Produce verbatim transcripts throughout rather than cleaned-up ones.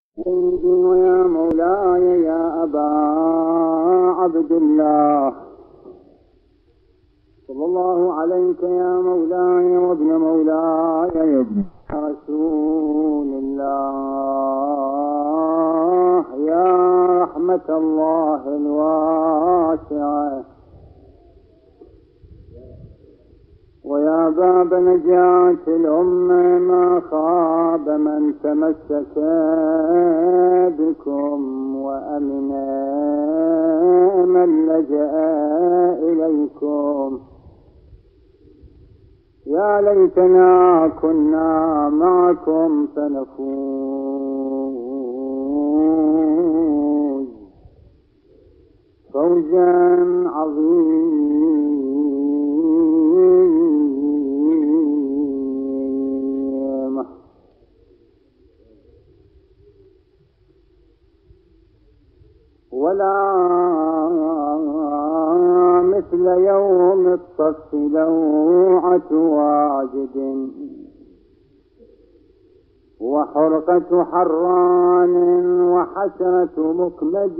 سيدي ويا مولاي يا أبا عبد الله، صلى الله عليك يا مولاي وابن مولاي يا ابن رسول الله، يا رحمة الله الواسعة ويا باب نجاة الأمة، ما خاب من تمسك بكم وأمن من لجأ إليكم. يا ليتنا كنا معكم فنفوز فوزا عظيما. ولا مثل يوم الصف لوعة واجد وحرقة حران وحسرة مكمد،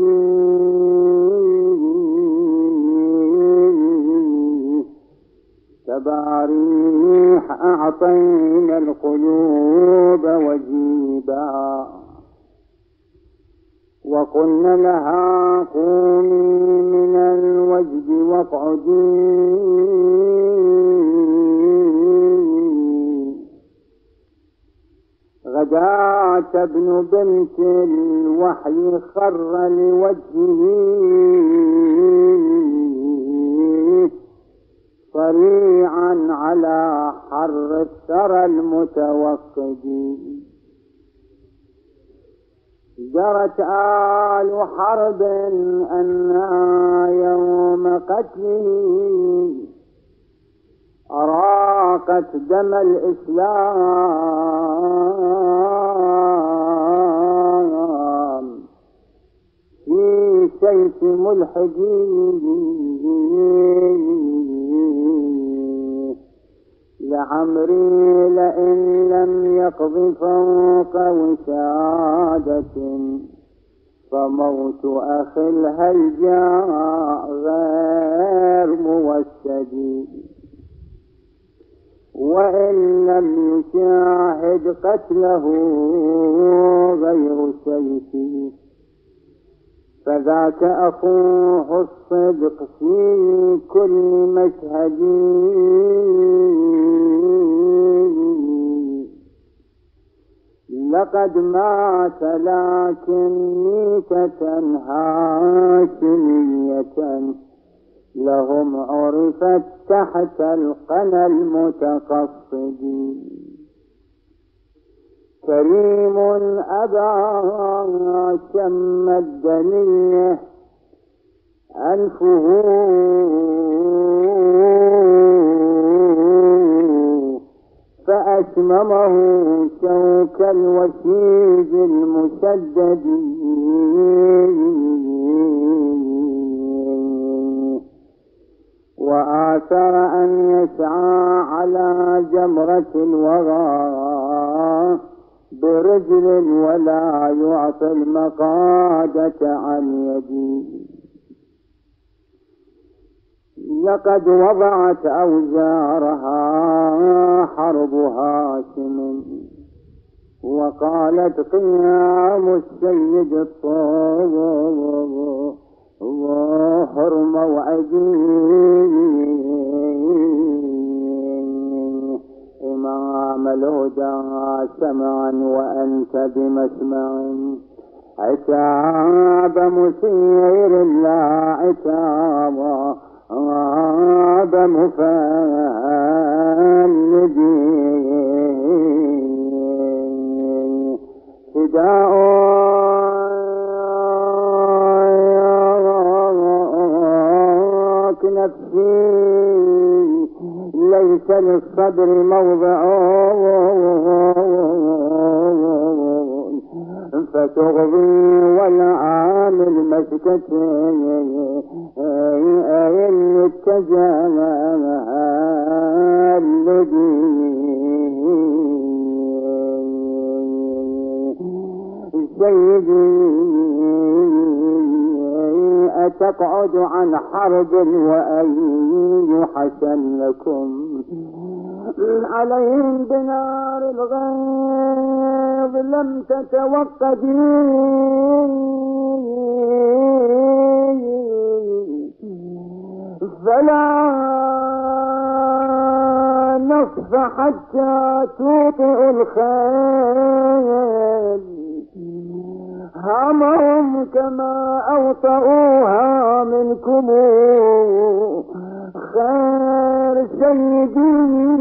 تباريح أعطينا القلوب وجيبا وقلنا لها قومي من الوجد واقعدي، غداة ابن بنت الوحي خر لوجهه صريعا على حر الثرى المتوقد. جرت آل حرب أنها يوم قتله أراقت دم الإسلام في سيف ملحدين. لعمري لئن لم يقض فوق وسادة فموت أخي الهيجاء غير موسد، وإن لم يشاهد قتله غير سيفي فذاك أخوه الصدق في كل مشهد. لقد مات لكن ميتة هاشمية لهم عرفت تحت القنا المتقصد. كريم أبا شم الدنية أنفه فأشممه شوك الوشيج المسدد، وآثر أن يسعى على جمرة الوغى برجل ولا يعطي المقادة عن يدي. لقد وضعت أوزارها حرب هاشم وقالت قيام السيد الطاهر موعدي. إمام الهدى سمعا وأنت بمسمع، عتاب مسير لا عتاب عاب مفندين. فداء نفسي ليس للصدر موضع فتغضي والعامل مسكتين أين التجالدين. سيدي أتقعد عن حرب وأي حسن لكم عليهم بنار الغيظ لم تتوقدي فلا نصف حتى توطئ الخيل همهم كما أوطئوها منكم خير سيدي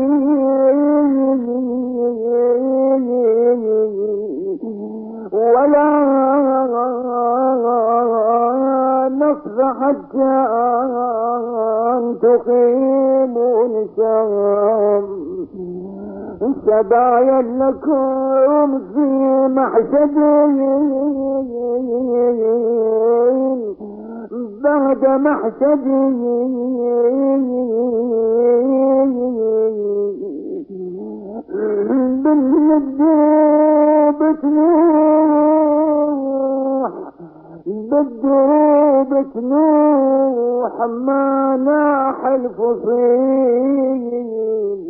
ولا نصف حتى أن تقيموا الشام سبايا لكم في محشدين بعد محشدين بالدروب تنوح بالدروب تنوح ما ناح الفصيل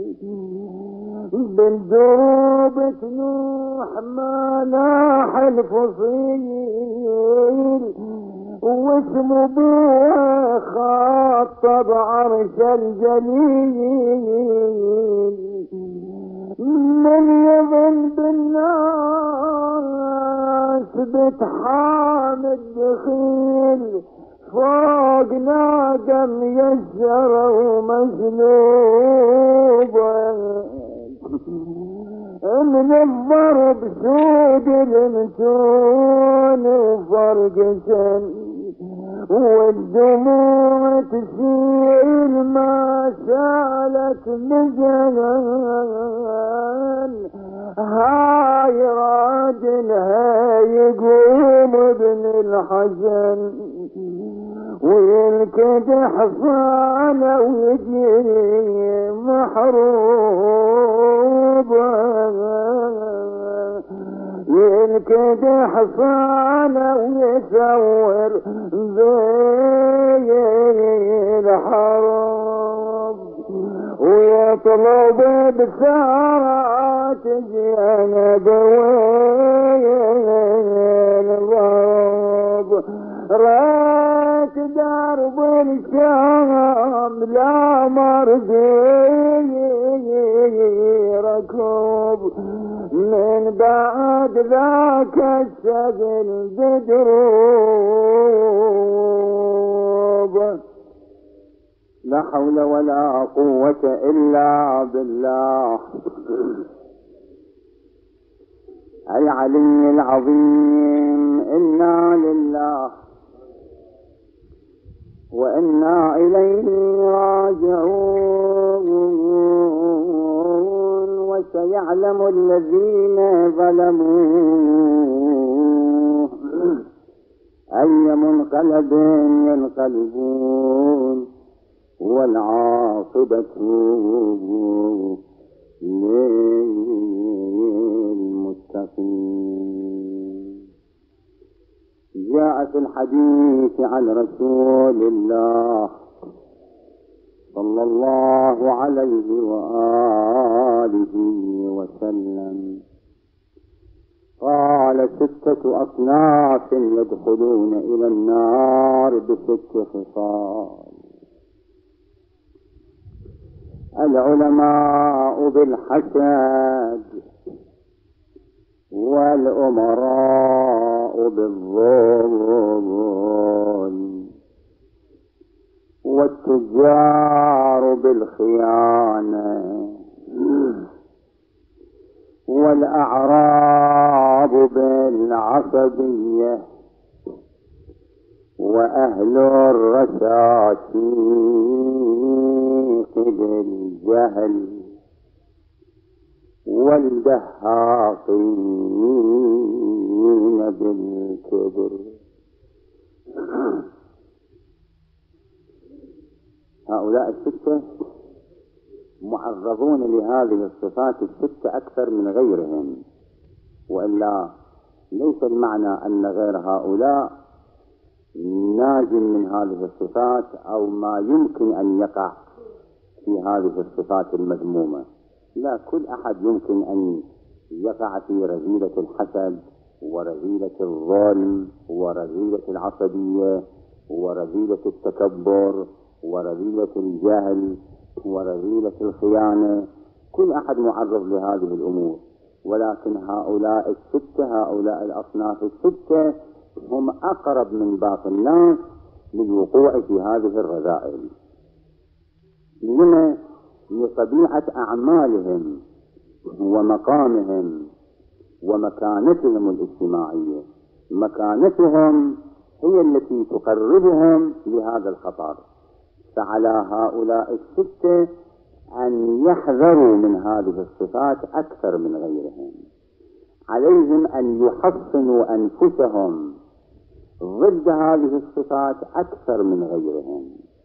بالدروب تنوح ما ناح الفصيل واسم بوه خاطب عرش الجليل من يظن بالناس بتحامد دخيل فوق ناقم يسر ومسلوب من الضرب سود المتون وفرق سن والدموع تسيل ما سالت مجنان هاي راجلها يقوم ابن الحزن ويلكد حصانه ويجري محروب يلكد حصانه ويثور زي الحرب ويطلب بسارات جنب وين الضرب رات درب الشام لا مرضي ركوب من بعد ذاك الشغل بدروب لا حول ولا قوة إلا بالله العلي العظيم. إنا لله وإنا إليه راجعون وسيعلم الذين ظلموا أي منقلب ينقلبون والعاقبة للمتقين. جاء في الحديث عن رسول الله صلى الله عليه وآله وسلم قال ستة أصناف يدخلون إلى النار بست خصال: العلماء بالحسد والأمراء بالظلم والتجار بالخيانة والأعراب بالعصبية وأهل الرشاشيق بالجهل والدهاقين بالكبر. هؤلاء الستة معرضون لهذه الصفات الستة أكثر من غيرهم، وإلا ليس المعنى أن غير هؤلاء ناج من هذه الصفات أو ما يمكن أن يقع في هذه الصفات المذمومة. لا، كل أحد يمكن أن يقع في رذيلة الحسد ورذيلة الظلم ورذيلة العصبية ورذيلة التكبر ورذيلة الجهل ورذيلة الخيانة. كل أحد معرض لهذه الأمور، ولكن هؤلاء الستة، هؤلاء الأصناف الستة هم أقرب من باقي الناس للوقوع في هذه الرذائل. لما؟ لطبيعة أعمالهم ومقامهم ومكانتهم الاجتماعية. مكانتهم هي التي تقربهم لهذا الخطر، فعلى هؤلاء الستة أن يحذروا من هذه الصفات أكثر من غيرهم. عليهم أن يحصنوا أنفسهم ضد هذه الصفات أكثر من غيرهم.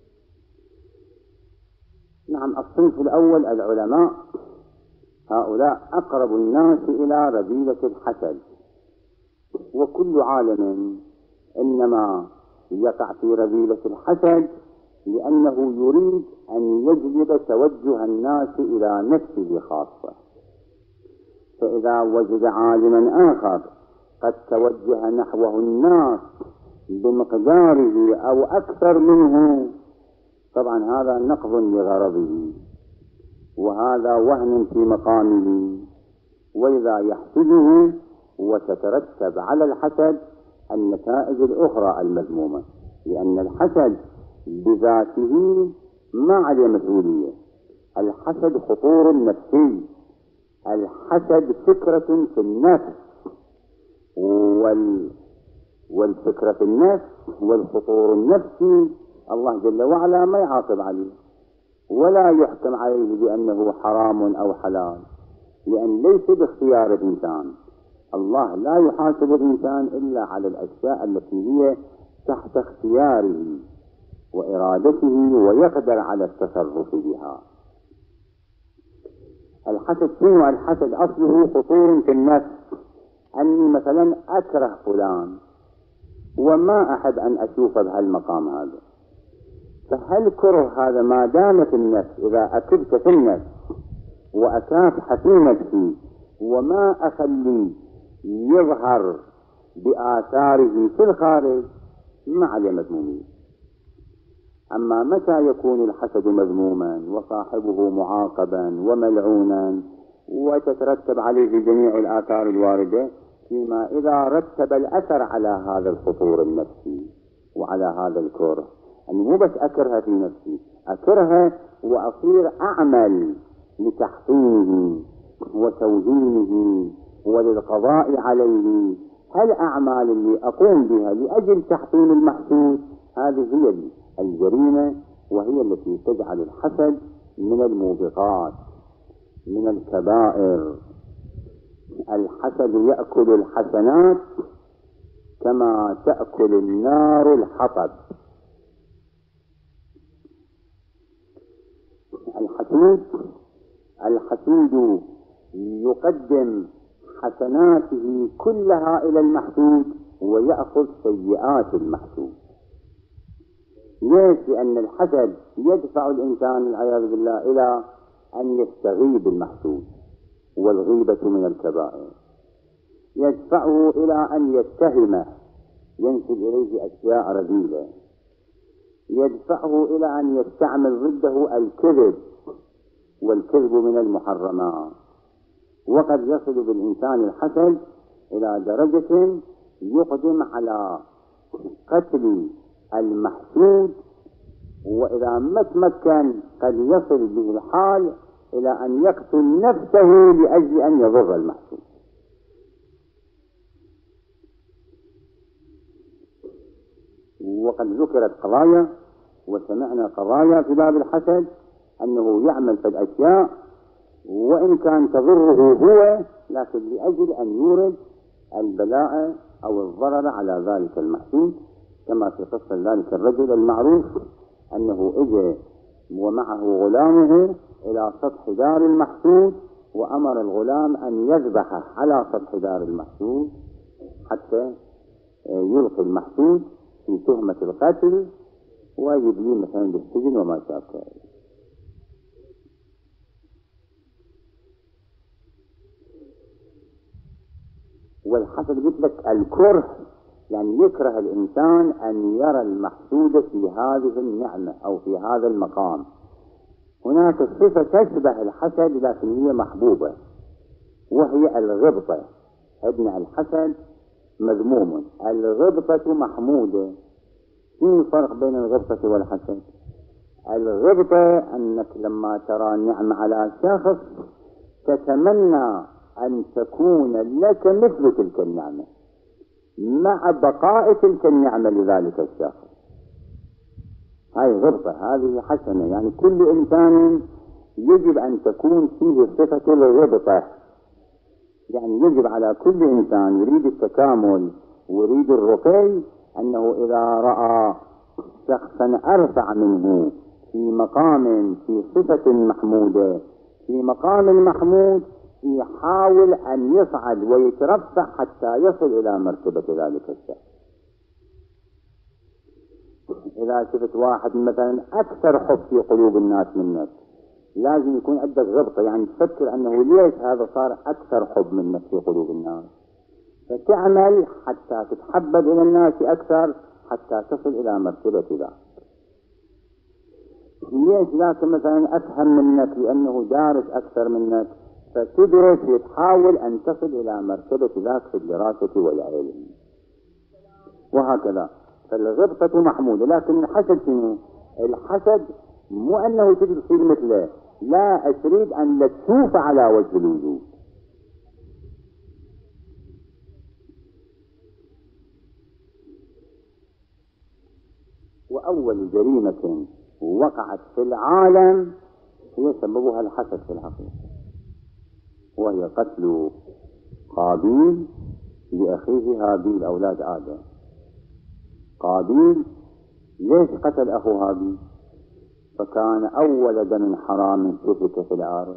نعم، الصنف الأول العلماء، هؤلاء أقرب الناس إلى رذيلة الحسد، وكل عالم إنما يقع في رذيلة الحسد لأنه يريد أن يجلب توجه الناس إلى نفسه خاصة. فإذا وجد عالما آخر قد توجه نحوه الناس بمقداره أو أكثر منه، طبعا هذا نقض لغرضه وهذا وهن في مقامه، وإذا يحسده وتترتب على الحسد النتائج الأخرى المذمومة، لأن الحسد بذاته ما عليه مسؤولية. الحسد خطور نفسي، الحسد فكرة في النفس، وال... والفكرة في النفس والخطور النفسي الله جل وعلا ما يعاقب عليه ولا يحكم عليه بأنه حرام أو حلال، لأن ليس باختيار الإنسان. الله لا يحاسب الإنسان إلا على الأشياء التي هي تحت اختياره وإرادته ويقدر على التصرف بها. الحسد شنو؟ الحسد أصله خطور في النفس، أني مثلا أكره فلان وما أحب أن أشوفه بهالمقام هذا، فهل كره هذا ما دام في النفس، إذا أكبت في النفس وأكافح في نفسي وما أخلي يظهر بآثاره في الخارج ما عليه مذمومين. أما متى يكون الحسد مذموما وصاحبه معاقبا وملعونا وتترتب عليه جميع الآثار الواردة، فيما إذا رتب الأثر على هذا الخطور النفسي وعلى هذا الكره، أني مو بس أكرهها في نفسي، أكرهها وأصير أعمل لتحصينه وتوزينه وللقضاء عليه. هالأعمال اللي أقوم بها لأجل تحصين المحسود هذه هي الجريمة، وهي التي تجعل الحسد من الموبقات، من الكبائر. الحسد يأكل الحسنات كما تأكل النار الحطب. الحسود الحسود يقدم حسناته كلها إلى المحسود ويأخذ سيئات المحسود. ليش؟ لأن الحسد يدفع الإنسان العياذ بالله إلى أن يستغيب المحسود، والغيبة من الكبائر. يدفعه إلى أن يتهمه، ينسب إليه أشياء رذيلة. يدفعه إلى أن يستعمل ضده الكذب، والكذب من المحرمات. وقد يصل بالإنسان الحسد إلى درجة يقدم على قتل المحسود، وإذا ما تمكن قد يصل به الحال إلى أن يقتل نفسه لأجل أن يضر المحسود. وقد ذكرت قضايا وسمعنا قضايا في باب الحسد أنه يعمل في الأشياء وإن كان تضره هو، لكن لأجل أن يورد البلاء أو الضرر على ذلك المحسود، كما في قصة ذلك الرجل المعروف أنه إجى ومعه غلامه إلى سطح دار المحسود، وأمر الغلام أن يذبحه على سطح دار المحسود، حتى يلقي المحسود في تهمة القتل ويبليه مثلا بالسجن وما شابه. والحسد قلت لك الكره، يعني يكره الإنسان أن يرى المحسود في هذه النعمة أو في هذا المقام. هناك صفة تشبه الحسد لكن هي محبوبة، وهي الغبطة. ابن الحسد مذموم، الغبطة محمودة. شو الفرق بين الغبطة والحسد؟ الغبطة أنك لما ترى النعمة على شخص تتمنى أن تكون لك مثل تلك النعمة مع بقاء تلك النعمة لذلك الشخص. هاي غبطة، هذه حسنة. يعني كل إنسان يجب أن تكون فيه صفة الغبطة. يعني يجب على كل إنسان يريد التكامل ويريد الرقي أنه إذا رأى شخصا أرفع منه في مقام، في صفة محمودة، في مقام محمود، يحاول أن يصعد ويترفع حتى يصل إلى مرتبة ذلك الشخص. إذا شفت واحد مثلا أكثر حب في قلوب الناس منك، لازم يكون عندك غبطة، يعني تفكر أنه ليش هذا صار أكثر حب منك في قلوب الناس، فتعمل حتى تتحبب إلى الناس أكثر حتى تصل إلى مرتبة ذلك. ليش ذاك مثلا أفهم منك لأنه دارس أكثر منك، فتدرس وتحاول أن تصل إلى مرتبة ذاك في الدراسة والعلم، وهكذا. فالغبطة محمودة. لكن الحسد شنو؟ الحسد مو أنه تجي تصير مثله، لا، تريد أن لا تشوف على وجه الوجود. وأول جريمة وقعت في العالم هي سببها الحسد في الحقيقة، وهي قتل قابيل لأخيه هابيل أولاد آدم. قابيل ليش قتل أخو هابيل؟ فكان أول دم حرام سفك في الأرض،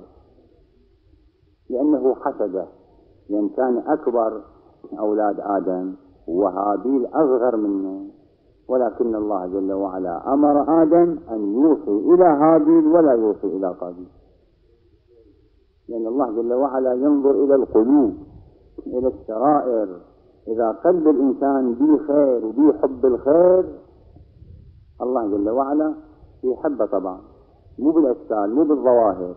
لأنه حسده، لأن كان أكبر أولاد آدم وهابيل أصغر منه، ولكن الله جل وعلا أمر آدم أن يوصي إلى هابيل ولا يوصي إلى قابيل، لأن الله جل وعلا ينظر إلى القلوب، إلى السرائر. إذا قلب الإنسان به خير وبه حب الخير، الله جل وعلا يحبه طبعا، مو بالأشكال مو بالظواهر.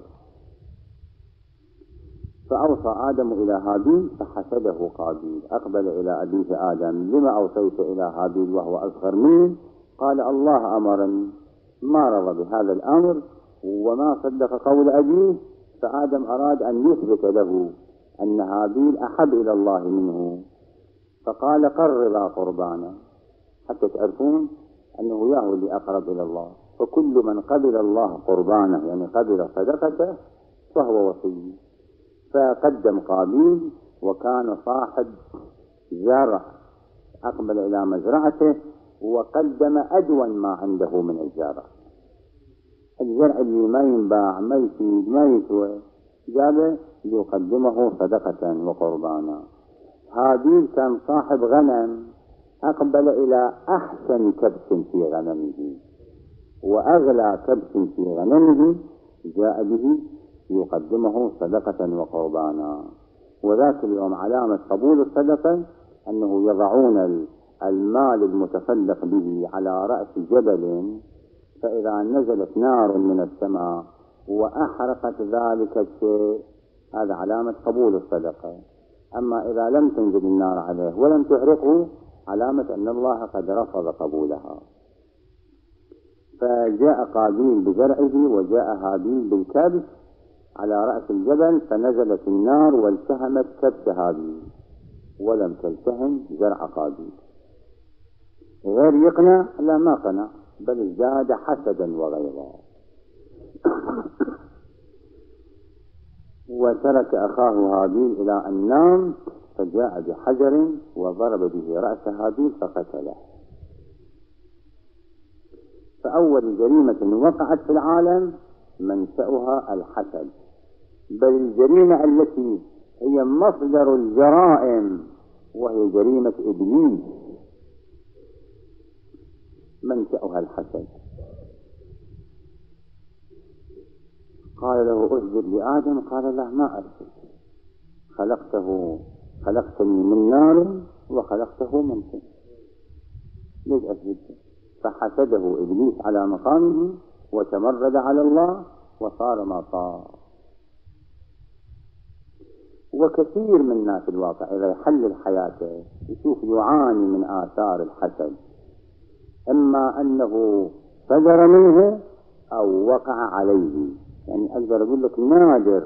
فأوصى آدم إلى هابيل فحسده قابيل، أقبل إلى أبيه آدم: لما أوصيت إلى هابيل وهو أصغر مني؟ قال: الله أمرني. ما رضى بهذا الأمر وما صدق قول أبيه، فآدم أراد أن يثبت له أن هابيل أحب إلى الله منه، فقال: قربا قربانا، حتى تعرفون أنه يهو اللي أقرب إلى الله. فكل من قبل الله قربانه، يعني قبل صدقته، فهو وصي. فقدم قابيل وكان صاحب زرع، أقبل إلى مزرعته وقدم أدون ما عنده من الزرع. الزرع اللي ما ينباع ما يفيد ما يسوى، جابه ليقدمه صدقة وقربانا. هابيل كان صاحب غنم، أقبل إلى أحسن كبش في غنمه وأغلى كبش في غنمه، جاء به يقدمه صدقة وقربانا. وذاك اليوم علامة قبول الصدقة أنه يضعون المال المتصدق به على رأس جبل، فإذا نزلت نار من السماء وأحرقت ذلك الشيء، هذا علامة قبول الصدقة. أما إذا لم تنزل النار عليه ولم تحرقه، علامة أن الله قد رفض قبولها. فجاء قابيل بزرعه وجاء هابيل بالكبش على رأس الجبل، فنزلت النار والتهمت كبش هابيل ولم تلتهم زرع قابيل. غير يقنع؟ لا، ما قنع، بل ازداد حسدا وغيظا. وترك أخاه هابيل إلى أن نام، فجاء بحجر وضرب به رأس هابيل فقتله. فأول جريمة وقعت في العالم منشأها الحسد، بل الجريمة التي هي مصدر الجرائم وهي جريمة إبليس منشأها الحسد. قال له اسجد لآدم، قال له ما أسجد، خلقته خلقتني من نار وخلقته من طين، ليش أسجد؟ فحسده إبليس على مقامه وتمرد على الله وصار ما صار. وكثير من الناس الواقع إذا يحلل حياته يشوف يعاني من آثار الحسد، إما أنه صدر منه أو وقع عليه. يعني أقدر أقول لك نادر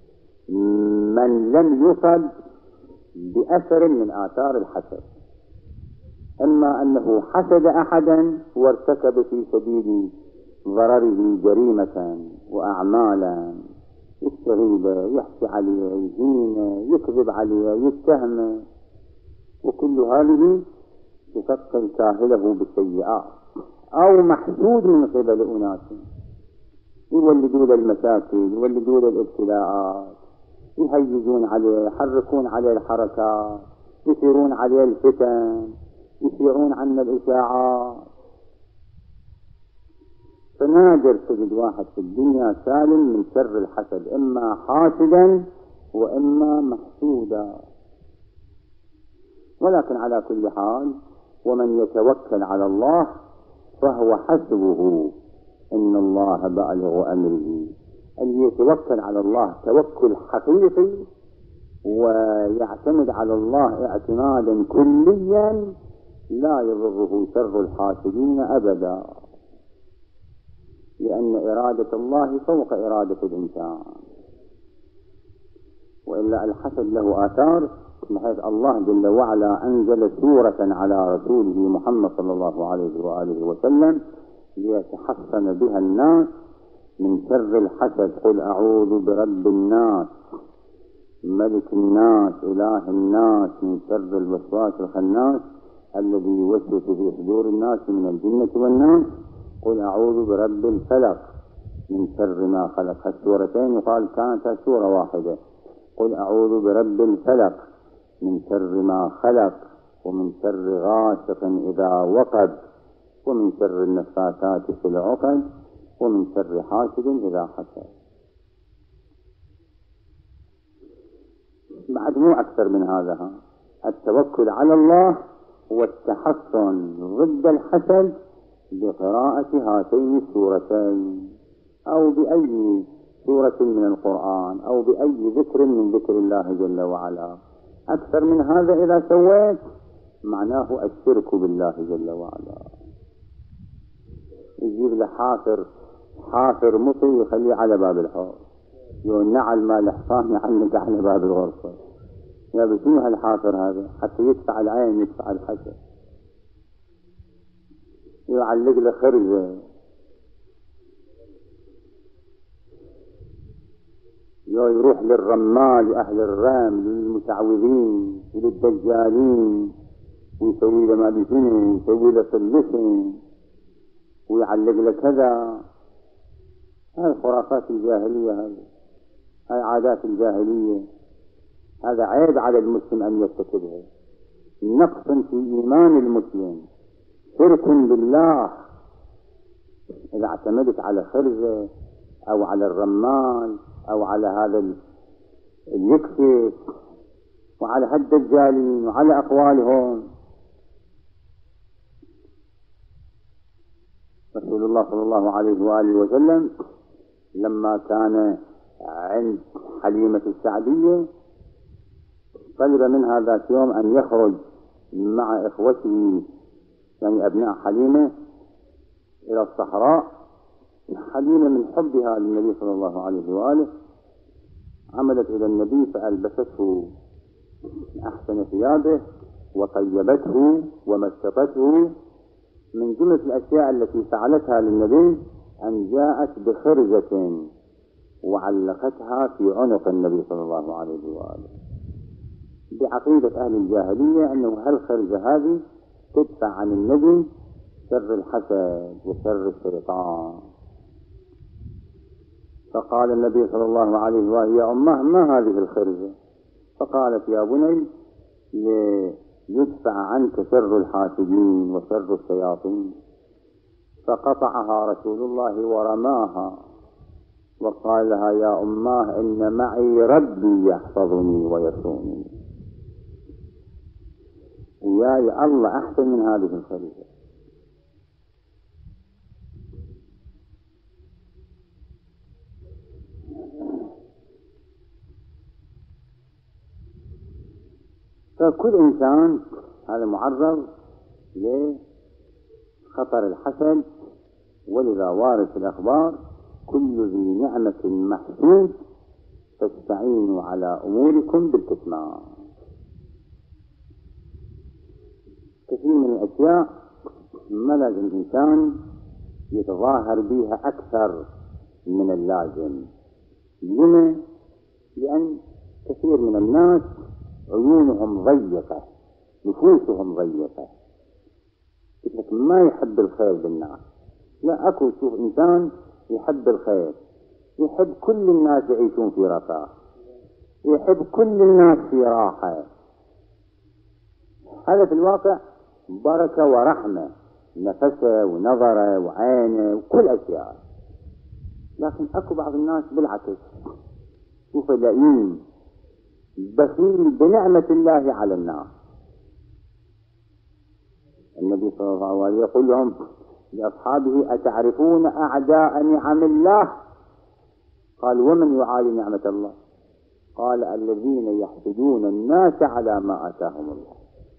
من لم يصب بأثر من آثار الحسد، إما أنه حسد أحدا وارتكب في سبيل ضرره جريمة وأعمالا، يستغيب، يحكي عليه، يهينه، يكذب عليه، يتهمه، وكل هذه تثقل كاهله بالسيئات، أو محسود من قبل أناس يولدون المشاكل، يولدون الابتلاءات، يهيجون عليه، يحركون عليه الحركات، يثيرون عليه الفتن، يشيعون عنا الإشاعات. فنادر تجد واحد في الدنيا سالم من شر الحسد، إما حاسدا وإما محسودا. ولكن على كل حال، ومن يتوكل على الله فهو حسبه إن الله بالغ أمره. اللي يتوكل على الله توكل حقيقي ويعتمد على الله اعتمادا كليا لا يضره شر الحاسدين أبدا، لأن إرادة الله فوق إرادة الإنسان. وإلا الحسد له آثار، بحيث الله جل وعلا أنزل سورة على رسوله محمد صلى الله عليه وآله وسلم ليتحصن بها الناس من شر الحسد. قل أعوذ برب الناس ملك الناس إله الناس من شر الوسواس الخناس الذي يوسوس في صدور الناس من الجنة والناس. قل أعوذ برب الفلق من شر ما خلق. السورتين يقال كانت سورة واحدة. قل أعوذ برب الفلق من شر ما خلق ومن شر غاسق إذا وقب ومن شر النفاثات في العقد ومن شر حاسد إذا حسد. بعد مو أكثر من هذا، التوكل على الله والتحصن ضد الحسد بقراءة هاتين السورتين أو بأي سورة من القرآن أو بأي ذكر من ذكر الله جل وعلا. أكثر من هذا إذا سويت معناه الشرك بالله جل وعلا. يجيب له حافر حافر مطي يخليه على باب الحوض، ينعل مال حصان يعلق على باب الغرفة. يا بشنو هالحافر هذا؟ حتى يدفع العين يدفع الحسد. يعلق له خرزة، يروح للرمال أهل الرام للمتعوذين وللدجالين ويسوي له ما بشنو، يسوي له اللسن ويعلق له كذا. هاي خرافات الجاهلية، هذه هاي عادات الجاهلية. هذا عيب على المسلم أن يرتكبها، نقص في إيمان المسلم، شرك بالله. إذا اعتمدت على خرزة أو على الرمال أو على هذا اليكسف وعلى هالدجالين وعلى أقوالهم. رسول الله صلى الله عليه وآله وسلم لما كان عند حليمة السعدية طلب منها ذات يوم أن يخرج مع إخوته يعني أبناء حليمة إلى الصحراء. حليمة من حبها للنبي صلى الله عليه وآله عملت إلى النبي فألبسته أحسن ثيابه وطيبته ومشطته. من جملة الأشياء التي فعلتها للنبي أن جاءت بخرزة وعلقتها في عنق النبي صلى الله عليه وآله، بعقيدة أهل الجاهلية أنه هالخرزة هذه تدفع عن النبي شر الحسد وشر الشيطان. فقال النبي صلى الله عليه وآله يا أمه ما هذه الخرزة؟ فقالت يا بني ليدفع عنك شر الحاسدين وشر الشياطين، فقطعها رسول الله ورماها وقال لها يا أماه إن معي ربي يحفظني ويصونني. وياي الله أحسن من هذه الخليفة. فكل إنسان هذا معرض لخطر الحسد، ولذا وارد في الأخبار كل ذي نعمة محسود فاستعينوا على أموركم بالكتمان. كثير من الأشياء ما لازم الإنسان يتظاهر بها أكثر من اللازم. لما؟ لأن كثير من الناس عيونهم ضيقة، نفوسهم ضيقة، لكن ما يحب الخير بالناس. لا، أكو تشوف إنسان يحب الخير، يحب كل الناس يعيشون في رفاه، يحب كل الناس في راحة. هذا في الواقع بركة ورحمة، نفسه ونظره وعينه وكل أشياء. لكن أكو بعض الناس بالعكس، شوف لئيم بخيل بنعمة الله على الناس. النبي صلى الله عليه وسلم يقول لهم لأصحابه أتعرفون أعداء نعم الله؟ قال ومن يعادي نعمة الله؟ قال الذين يحسدون الناس على ما آتاهم الله.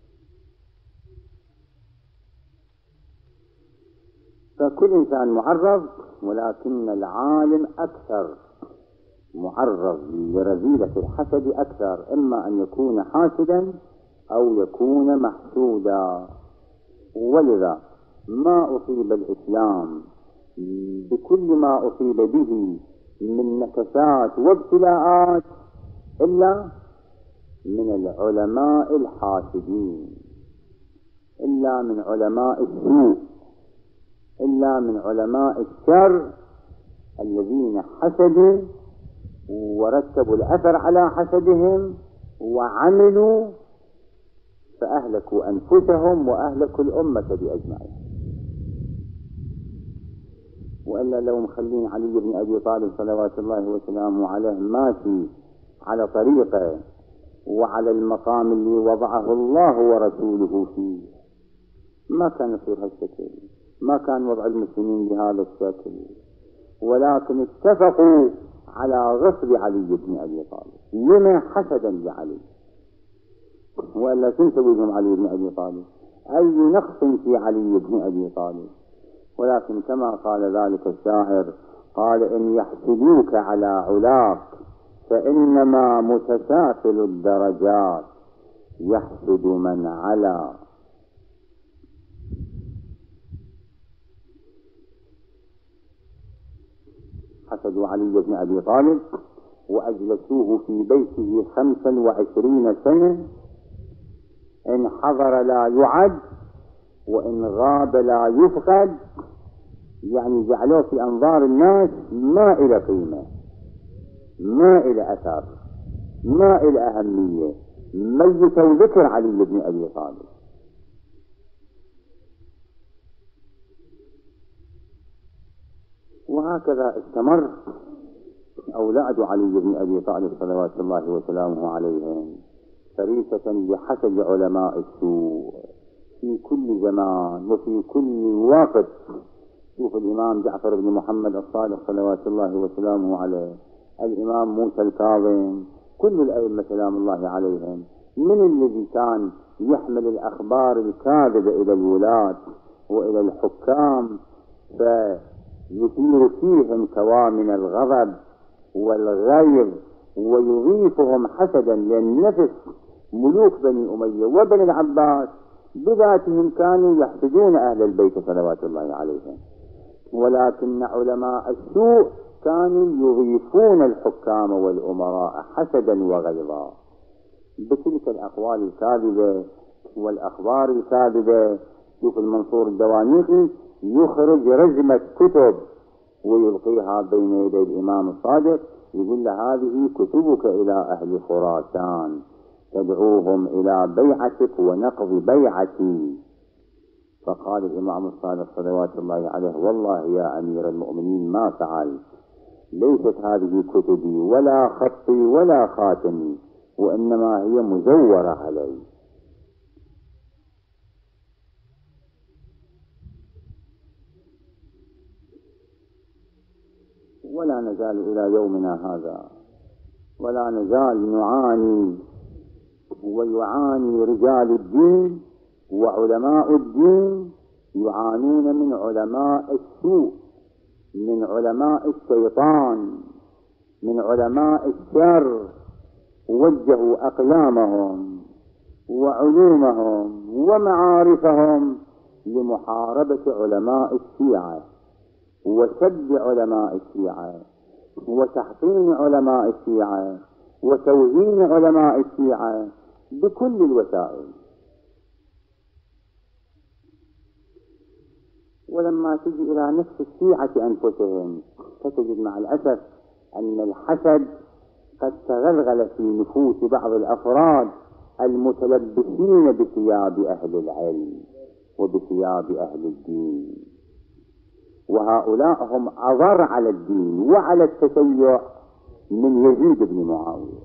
فكل إنسان معرض، ولكن العالم أكثر معرض لرذيلة الحسد أكثر، إما أن يكون حاسدا أو يكون محسودا. ولذا ما أصيب الإسلام بكل ما أصيب به من نكسات وابتلاءات إلا من العلماء الحاسدين، إلا من علماء السوء، إلا من علماء الشر الذين حسدوا ورتبوا الأثر على حسدهم وعملوا فأهلكوا أنفسهم وأهلكوا الأمة بأجمعين. وإلا لو مخلين علي بن أبي طالب صلوات الله وسلامه عليه ماشي على طريقه وعلى المقام اللي وضعه الله ورسوله فيه، ما كان يصير هالشكل، ما كان وضع المسلمين بهذا الشكل. ولكن اتفقوا على غصب علي بن أبي طالب، لما حسدا لعلي. وإلا تنسبوا لهم علي بن أبي طالب، أي نقص في علي بن أبي طالب. ولكن كما قال ذلك الشاعر، قال إن يحسدوك على علاك فإنما متسافل الدرجات يحسد من علا. حسدوا علي بن أبي طالب وأجلسوه في بيته خمسا وعشرين سنة، إن حضر لا يعد وإن غاب لا يفقد، يعني جعلوه في أنظار الناس ما إلى قيمة، ما إلى أثر، ما إلى أهمية، ميت وذكر علي بن أبي طالب. وهكذا استمر أولاد علي بن أبي طالب صلوات الله وسلامه عليهم فريسة بحسد علماء السوء في كل زمان وفي كل وقت. شوف الإمام جعفر بن محمد الصادق صلوات الله وسلامه عليه، الإمام موسى الكاظم، كل الأئمة سلام الله عليهم، من الذي كان يحمل الأخبار الكاذبة إلى الولاة وإلى الحكام فيثير فيهم كوامن الغضب والغيظ ويضيفهم حسدا للنفس. ملوك بني أمية وبني العباس بذاتهم كانوا يحسدون أهل البيت صلوات الله عليهم، ولكن علماء السوء كانوا يضيفون الحكام والأمراء حسدا وغيظا بتلك الأقوال الكاذبة والأخبار الكاذبة. شوف المنصور الدوانيقي يخرج رزمة كتب ويلقيها بين يدي الإمام الصادق، يقول له هذه كتبك إلى أهل خراسان، ادعوهم إلى بيعتك ونقض بيعتي. فقال الإمام الصادق صلوات الله عليه: والله يا أمير المؤمنين ما فعلت، ليست هذه كتبي ولا خطي ولا خاتمي، وإنما هي مزورة علي. ولا نزال إلى يومنا هذا، ولا نزال نعاني ويعاني رجال الدين وعلماء الدين، يعانون من علماء السوء، من علماء الشيطان، من علماء الشر. وجهوا أقلامهم وعلومهم ومعارفهم لمحاربة علماء الشيعة وسب علماء الشيعة وتحطيم علماء الشيعة وتوهين علماء الشيعة بكل الوسائل. ولما تجي إلى نفس الشيعة أنفسهم فتجد مع الأسف أن الحسد قد تغلغل في نفوس بعض الأفراد المتلبسين بثياب أهل العلم وبثياب أهل الدين، وهؤلاء هم أضر على الدين وعلى التشيع من يزيد بن معاوية.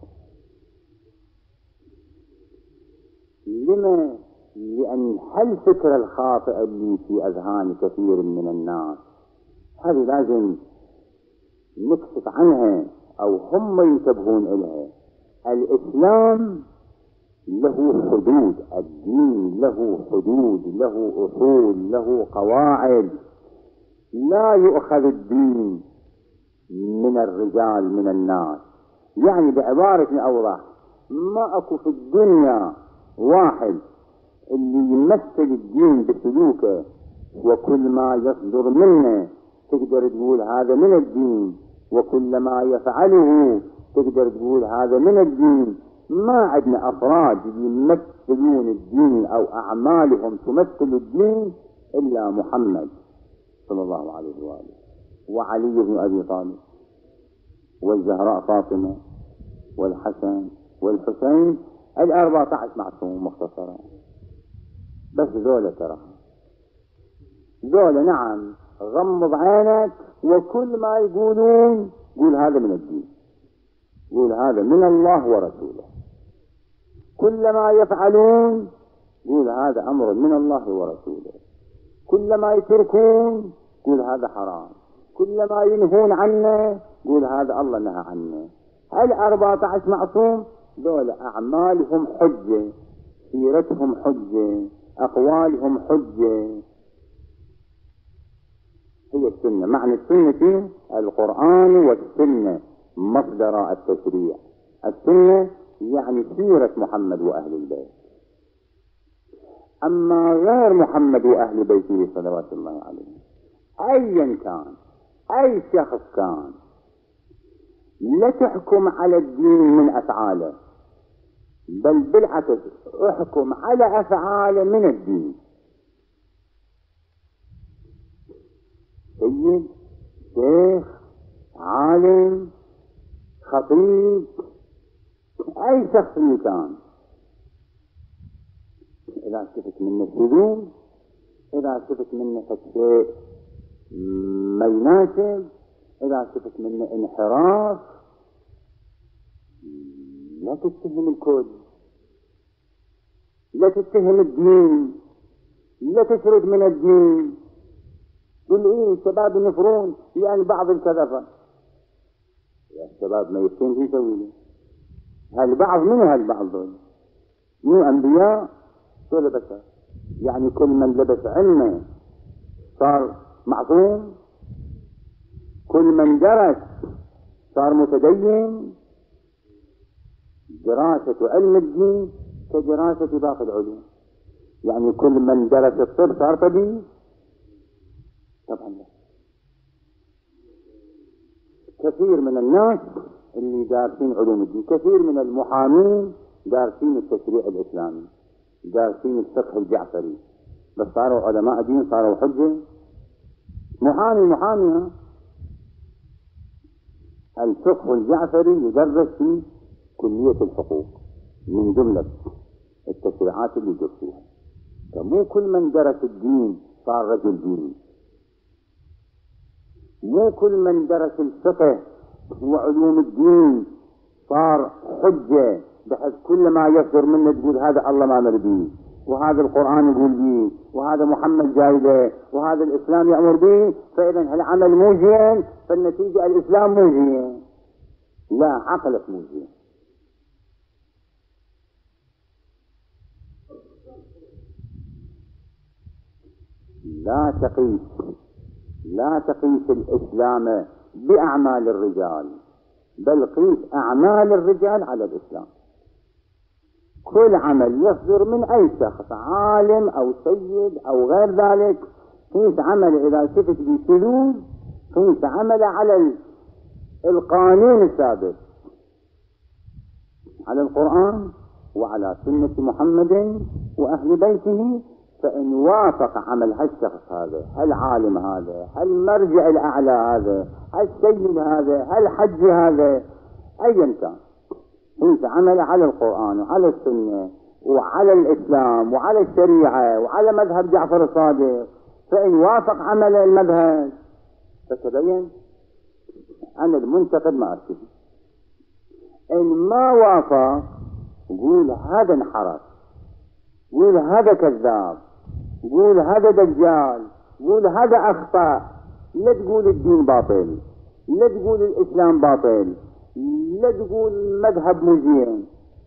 لما؟ لأن هالفكرة الخاطئة اللي في أذهان كثير من الناس هذه لازم نكشف عنها أو هم ينتبهون إليها. الإسلام له حدود، الدين له حدود، له أصول، له قواعد. لا يؤخذ الدين من الرجال من الناس. يعني بعبارة أوضح، ما أكو في الدنيا واحد اللي يمثل الدين بسلوكه وكل ما يصدر منه تقدر تقول هذا من الدين، وكل ما يفعله تقدر تقول هذا من الدين. ما عندنا أفراد يمثلون الدين أو أعمالهم تمثل الدين إلا محمد صلى الله عليه وآله، وعلي بن أبي طالب، والزهراء فاطمة، والحسن والحسين. الأربعة عشر معصوم مختصرة، بس ذولا ترى ذولا نعم غمض عينك وكل ما يقولون قول هذا من الدين، قول هذا من الله ورسوله. كل ما يفعلون قول هذا أمر من الله ورسوله. كل ما يتركون قول هذا حرام. كل ما ينهون عنه قول هذا الله نهى عنه. الأربعة عشر معصوم دول أعمالهم حجة، سيرتهم حجة، أقوالهم حجة. هي السنة. معنى السنة القرآن والسنة مصدر التشريع. السنة يعني سيرة محمد وأهل البيت. أما غير محمد وأهل بيته صلوات الله عليه أيا كان أي شخص كان، لا تحكم على الدين من أفعاله، بل بالعكس احكم على أفعاله من الدين. سيد، شيخ، عالم، خطيب، أي شخص كان، إذا شفت منه شذوذ، إذا شفت منه شيء ما يناسب، إذا شفت منه انحراف، لا تتهم الكل، لا تتهم الدين، لا تشرد من الدين. قل إيه الشباب ينفرون يعني بعض الكذبة. يا الشباب ما يفتون في سويله. هالبعض منو هالبعض دول؟ مو أنبياء دول بشر. يعني كل من لبس علمه صار معصوم، كل من درس صار متدين. دراسة علم الدين كدراسة باقي العلوم. يعني كل من درس الطب صار طبيب؟ طبعا لا. كثير من الناس اللي دارسين علوم الدين، كثير من المحامين دارسين التشريع الإسلامي، دارسين الفقه الجعفري، بس صاروا علماء دين، صاروا حجة. محامي محامي الفقه الجعفري يدرس في كلية الحقوق، من جملة التشريعات اللي يدور فيها. فمو كل من درس الدين صار رجل دين، مو كل من درس الفقه وعلوم الدين صار حجة بحيث كل ما يصدر منه تقول هذا الله ما أمر به، وهذا القرآن يقول به، وهذا محمد جاي له، وهذا الإسلام يأمر به، فإذا العمل مو زين فالنتيجة الإسلام مو زين. لا، عقلك مو زين. لا تقيس لا تقيس الإسلام بأعمال الرجال، بل قيس أعمال الرجال على الإسلام. كل عمل يصدر من أي شخص، عالم أو سيد أو غير ذلك، قيس عمل إذا شفت بشذوذ قيس عمل على القانون الثابت، على القرآن وعلى سنة محمد وأهل بيته. فإن وافق عمل هالشخص هذا، هالعالم هذا، هالمرجع الأعلى هذا، هالسيد هذا، هالحج هذا، أيا كان، انت عمل على القرآن وعلى السنة وعلى الإسلام وعلى الشريعة وعلى مذهب جعفر الصادق، فإن وافق عمل المذهب فتبين أن المنتقد ما أرشد. إن ما وافق قول هذا انحرف، قول هذا كذاب، قول هذا دجال، قول هذا أخطأ. لا تقول الدين باطل، لا تقول الإسلام باطل، لا تقول المذهب مزين.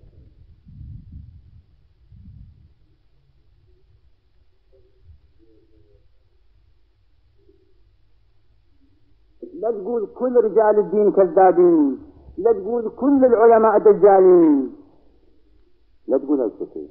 لا تقول كل رجال الدين كذابين، لا تقول كل العلماء دجالين، لا تقول هالشيء.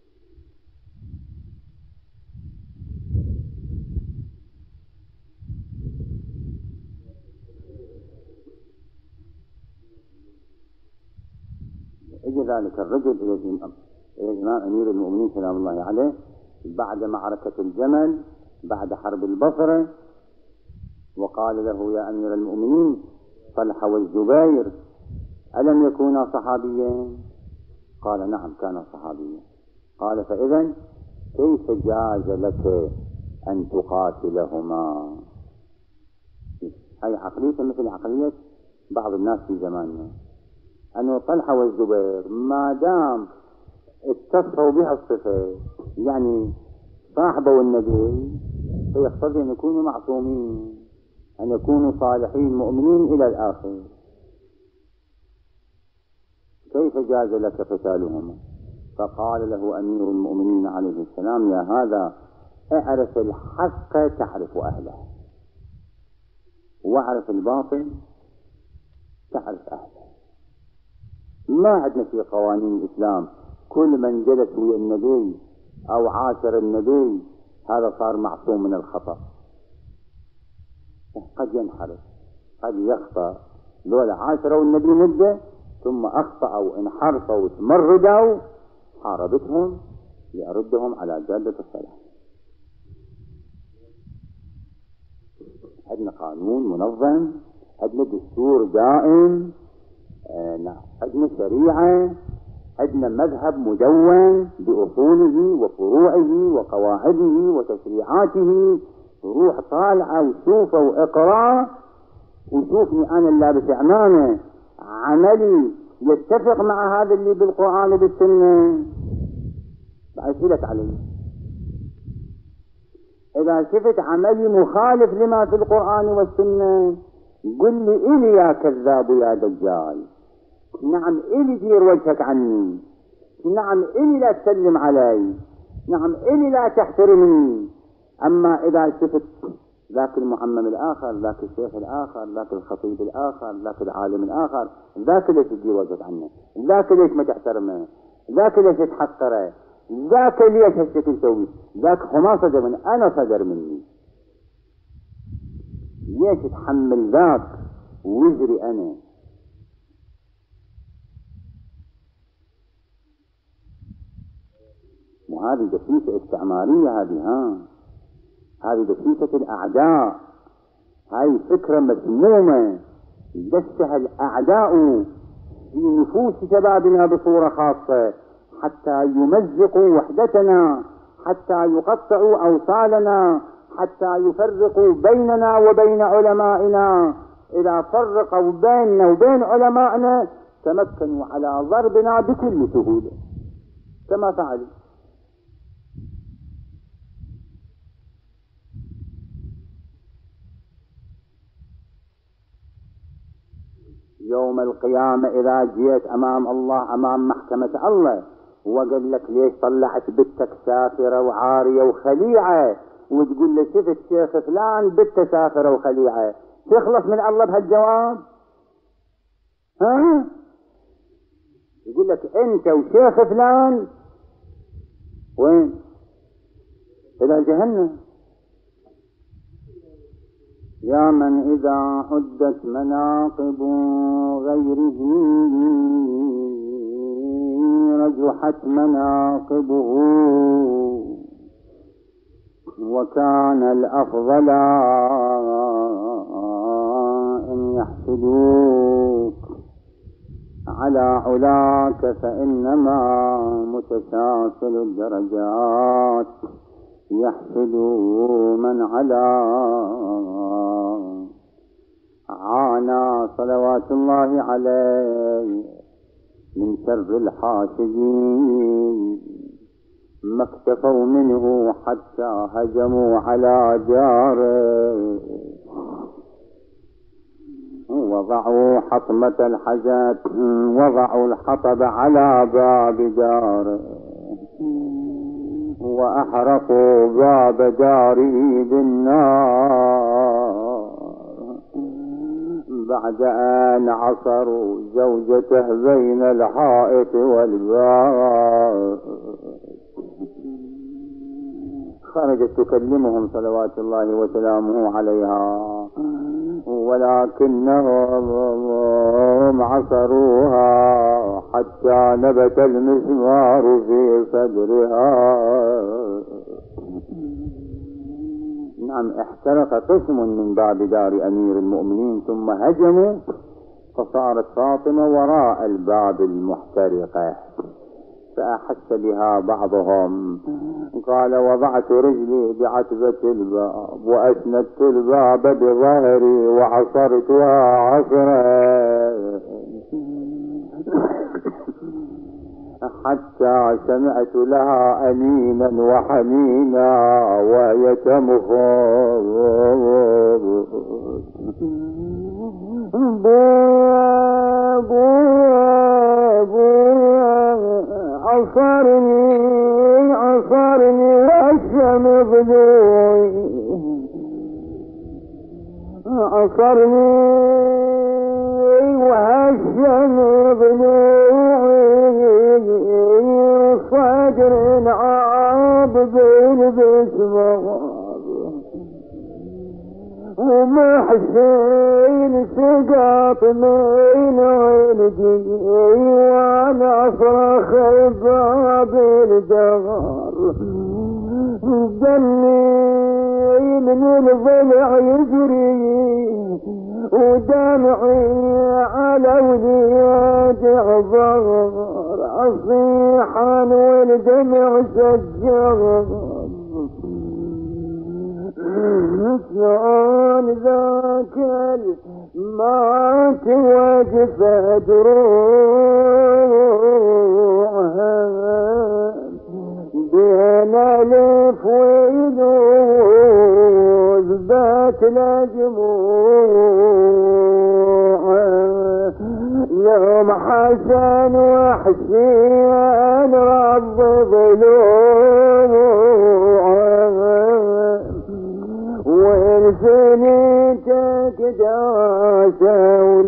اجى ذلك الرجل الى الامام امير المؤمنين سلام الله عليه بعد معركة الجمل، بعد حرب البصرة، وقال له يا امير المؤمنين طلحة والزبير ألم يكونا صحابيين؟ قال نعم كانا صحابيين. قال فإذا كيف جاز لك أن تقاتلهما؟ هاي عقلية مثل عقلية بعض الناس في زماننا، أنه طلحة والزبير ما دام اتصفوا بها الصفة، يعني صاحبوا النبي، فيقتضي أن يكونوا معصومين، أن يكونوا صالحين مؤمنين إلى الآخر. كيف جاز لك قتالهما؟ فقال له أمير المؤمنين عليه السلام يا هذا اعرف الحق تعرف أهله، واعرف الباطل تعرف أهله. ما عندنا في قوانين الإسلام كل من جلس ويا النبي أو عاشر النبي هذا صار معصوم من الخطأ. قد ينحرف، قد يخطأ. لولا عاشروا النبي مدة ثم أخطأوا انحرفوا وتمردوا حاربتهم لأردهم على جادة الصلاح. عندنا قانون منظم، عندنا دستور دائم، عندنا شريعة، عندنا مذهب مدون بأصوله وفروعه وقواعده وتشريعاته. روح طالعة وشوفه واقرأ وشوفني أنا اللابس عمامة عملي يتفق مع هذا اللي بالقرآن وبالسنة، بأسئلك عليه. إذا شفت عملي مخالف لما في القرآن والسنة قل لي إلي يا كذاب يا دجال، نعم إلي دير وجهك عني، نعم إلي لا تسلم علي، نعم إلي لا تحترمني. أما إذا شفت ذاك المعمم الآخر، ذاك الشيخ الآخر، ذاك الخطيب الآخر، ذاك العالم الآخر، ذاك ليش تدير وجهك عنه، ذاك ليش ما تحترمه، ذاك ليش تحقره، ذاك ليش هالشكل تسوي، ذاك هما صدر من أنا صدر مني، ليش تحمل ذاك وزري أنا؟ وهذه دسيسة استعمارية، هذه ها هذه دسيسة الأعداء، هاي فكرة مسمومة دسها الأعداء في نفوس شبابنا بصورة خاصة، حتى يمزقوا وحدتنا، حتى يقطعوا أوصالنا، حتى يفرقوا بيننا وبين علمائنا. إذا فرقوا بيننا وبين علمائنا تمكنوا على ضربنا بكل سهولة كما فعلوا. يوم القيامة إذا جيت أمام الله، أمام محكمة الله، وقال لك ليش طلعت بنتك سافرة وعارية وخليعة، وتقول له شفت شيخ فلان بنته سافرة وخليعة، تخلص من الله بهالجواب؟ ها؟ يقول لك أنت وشيخ فلان وين؟ إلى جهنم. يا من إذا عدت مناقب غيره رجحت مناقبه، وكان الأفضل إن يحسدوك على علاك، فإنما متساقل الدرجات يحسد من علا. عانى صلوات الله عليه من شر الحاسدين، ما اكتفوا منه حتى هجموا على جاره، وضعوا حطمة الحجاب، وضعوا الحطب على باب داره، وأحرقوا باب داره بالنار، بعد أن عصروا زوجته بين الحائط والباب. خرجت تكلمهم صلوات الله وسلامه عليها، ولكنهم عصروها حتى نبت المسمار في صدرها. نعم، احترق قسم من باب دار أمير المؤمنين، ثم هجموا فصارت فاطمة وراء الباب المحترقة، فأحس بها بعضهم، قال وضعت رجلي بعتبة الباب وأسندت الباب بظهري وعصرتها عصرا حتى سمعت لها أنينا وحنينا وهي تمخض. عصرني عصرني وهشم ضلوعي، عصرني وهشم ضلوعي، صدر عابد باسمه ومحسين سقط من عيني، وانا اصرخ باب الدار، دمي من الضلع يجري ودمعي على وليد عبار، اصيحا والدمع سجر. شلون ذاك ما توقف دروعها بين الف ويلوز بات لجموعها، يوم حسن وحسين رب ضلوعها، والسنتك داسة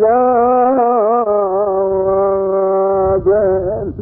ولادا،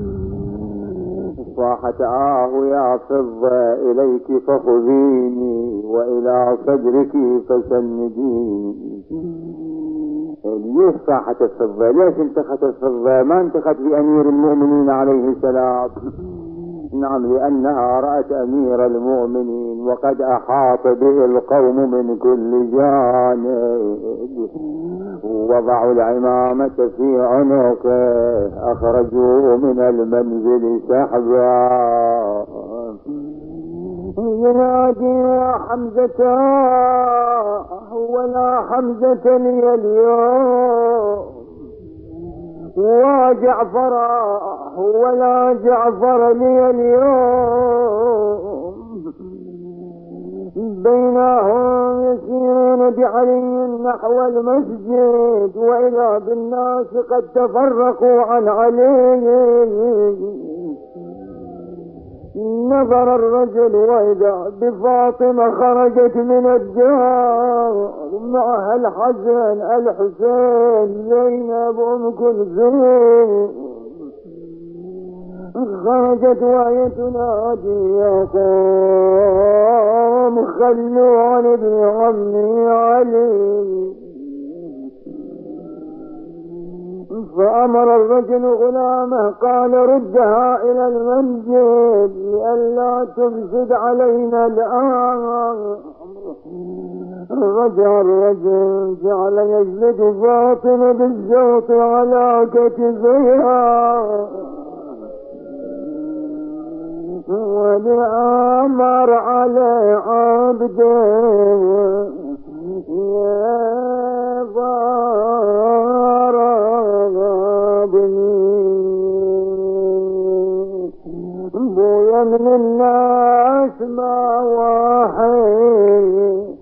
صاحت آه يا فضة إليك فخذيني وإلى صدرك فسنديني. ليش صاحت الفضة؟ ليش انتخت الفضة؟ ما انتخت بأمير المؤمنين عليه السلام. نعم، لأنها رأت أمير المؤمنين وقد أحاط به القوم من كل جانب، وضعوا العمامة في عنقه، أخرجوه من المنزل سحبا، ينادي يا حمزة ولا حمزة لي اليوم، وجعفر ولا جعفر لي اليوم، بينهم يسيرون بعلي نحو المسجد، وإذا بالناس قد تفرقوا عن علي. نظر الرجل وإذا بفاطمة خرجت من الدار، معها الحسن الحسين زينب أم كلثوم، خرجت وهي تنادي يا قوم خلوا عن ابن عمي علي. فأمر الرجل غلامه قال ردها إلى المنزل لئلا تفسد علينا الأمر. رجع الرجل جعل يجلد فاطمة بالزوط على كتفها، ولأمر على عبده يا ضاربني بويا من الناس ما واحد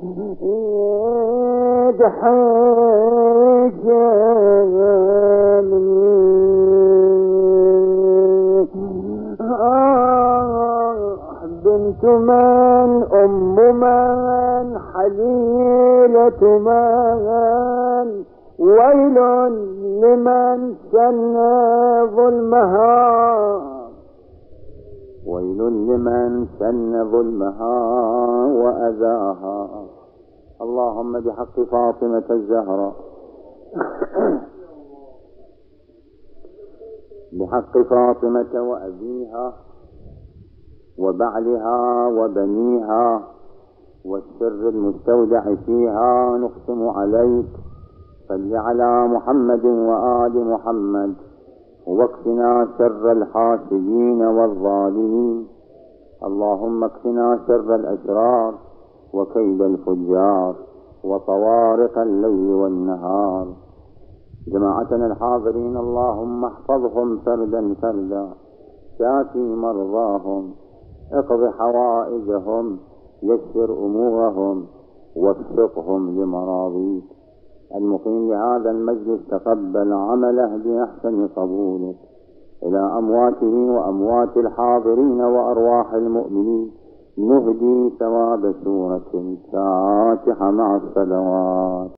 يضحك بنت من أم من حليلة من، ويل لمن سن ظلمها، ويل لمن سن ظلمها وأذاها. اللهم بحق فاطمة الزهراء بحق فاطمة وأبيها وبعلها وبنيها والسر المستودع فيها، نقسم عليك صل على محمد وآل محمد، واكفنا شر الحاسدين والظالمين. اللهم اكفنا شر الأشرار وكيد الفجار وطوارق الليل والنهار. جماعتنا الحاضرين اللهم احفظهم فردا فردا، شافي مرضاهم، اقض حوائجهم، يسر أمورهم، وفقهم لمراضيك. المقيم لهذا المجلس تقبل عمله بأحسن قبولك. إلى أمواته وأموات الحاضرين وأرواح المؤمنين نهدي ثواب سورة الفاتحة مع الصلوات.